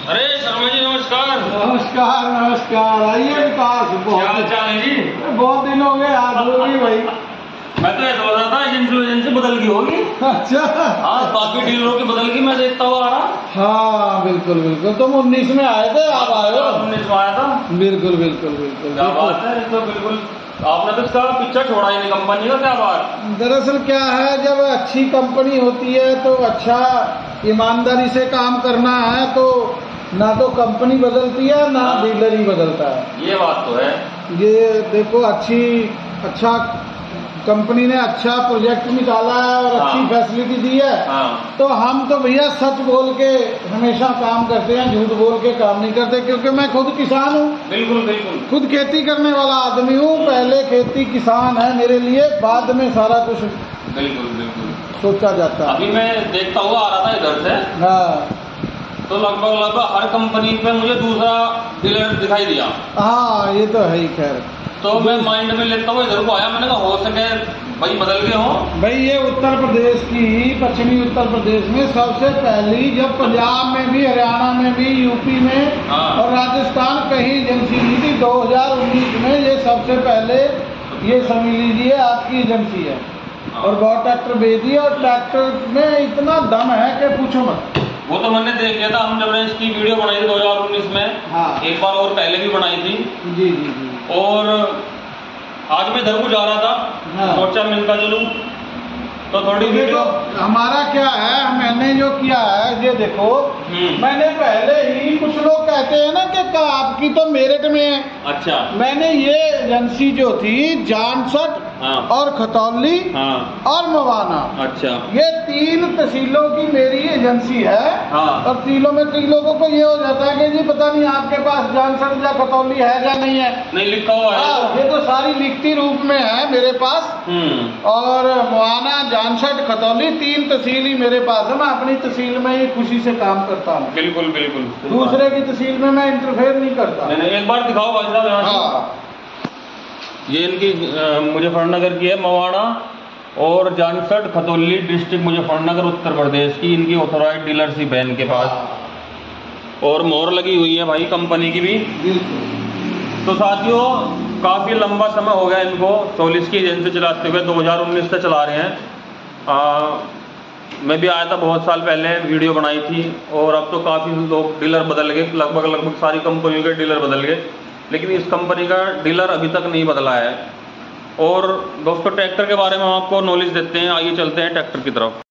अरे शर्मा जी नमस्कार। नमस्कार नमस्कार। आइए विकास। क्या हाल चाल है जी? बहुत दिन हो गए, याद होगी भाई। मैं तो ऐसा हो रहा था एजेंसी बदल गई होगी। अच्छा। हाँ बाकी डीलरों की बदल गई, मैं देखता हुआ आ रहा। हाँ बिल्कुल बिल्कुल, तुम 19 में आए थे, आप आए हो। 19 में आया था। बिल्कुल बिल्कुल बिल्कुल। क्या बात है, तो बिल्कुल आपने तो इसका पीछा छोड़ा ही नहीं कंपनी का, क्या बात? दरअसल क्या है, जब अच्छी कंपनी होती है तो अच्छा ईमानदारी से काम करना है तो ना तो कंपनी बदलती है ना डीलर ही बदलता है। ये बात तो है। ये देखो अच्छा कंपनी ने अच्छा प्रोजेक्ट निकाला है और अच्छी फैसिलिटी दी है। तो हम तो भैया सच बोल के हमेशा काम करते हैं, झूठ बोल के काम नहीं करते, क्योंकि मैं खुद किसान हूँ। बिल्कुल बिल्कुल। खुद खेती करने वाला आदमी हूँ। पहले खेती किसान है मेरे लिए, बाद में सारा कुछ बिल्कुल बिल्कुल सोचा जाता है। अभी मैं देखता हुआ आ रहा था इधर से, हाँ तो लगभग हर कंपनी पे मुझे दूसरा डीलर दिखाई दिया। हाँ ये तो है ही। खैर तो मैं माइंड में लेता हुआ इधर को आया, मैंने कहा हो सके भाई बदल गए हो। भाई ये उत्तर प्रदेश की, पश्चिमी उत्तर प्रदेश में सबसे पहली, जब पंजाब में भी, हरियाणा में भी, यूपी में और राजस्थान कहीं एजेंसी ली थी 2019 में, ये सबसे पहले ये समझ लीजिए आपकी एजेंसी है। और बहुत ट्रैक्टर भेज दिए, और ट्रैक्टर में इतना दम है कि पूछो मत। वो तो मैंने देख लिया था, हम जब ने इसकी वीडियो बनाई थी 2019 में। हाँ एक बार और पहले भी बनाई थी। जी जी जी। और आज मैं इधर को जा रहा था। हाँ। सोचा मिलता चलूं, तो थोड़ी वीडियो। हमारा क्या है, मैंने जो किया है ये देखो, मैंने पहले ही, कुछ लोग कहते हैं ना कि आपकी तो मेरठ में है। अच्छा। मैंने ये एजेंसी जो थी जानसठ और खतौली और मवाना, अच्छा, ये 3 तहसीलों की मेरी एजेंसी है। और तीनों में कई लोगों को ये हो जाता है कि जी पता नहीं आपके पास जानसठ या खतौली है या नहीं है। नहीं लिखा हुआ है। ये तो सारी लिखती रूप में है मेरे पास। और मवाना, जानसठ, खतौली 3 तहसील ही मेरे पास है। मैं अपनी तहसील में ही खुशी से काम करता हूँ। बिल्कुल बिल्कुल। दूसरे की तहसील में मैं इंटरफेयर नहीं करता। नहीं, एक बार दिखाओ भाई साहब। हाँ ये इनकी मुजफ्फरनगर की है, मवाना और जानसठ खतौली डिस्ट्रिक्ट मुजफ्फरनगर उत्तर प्रदेश की, इनकी ऑथोराइज डीलरशिप है इनके पास। और मोहर लगी हुई है भाई कंपनी की भी। तो साथियों काफ़ी लंबा समय हो गया इनको 44 की एजेंसी चलाते हुए, 2019 से चला रहे हैं। मैं भी आया था बहुत साल पहले, वीडियो बनाई थी। और अब तो काफ़ी लोग डीलर बदल गए, लगभग सारी कंपनियों के डीलर बदल गए, लेकिन इस कंपनी का डीलर अभी तक नहीं बदला है। और दोस्तों ट्रैक्टर के बारे में हम आपको नॉलेज देते हैं। आइए चलते हैं ट्रैक्टर की तरफ।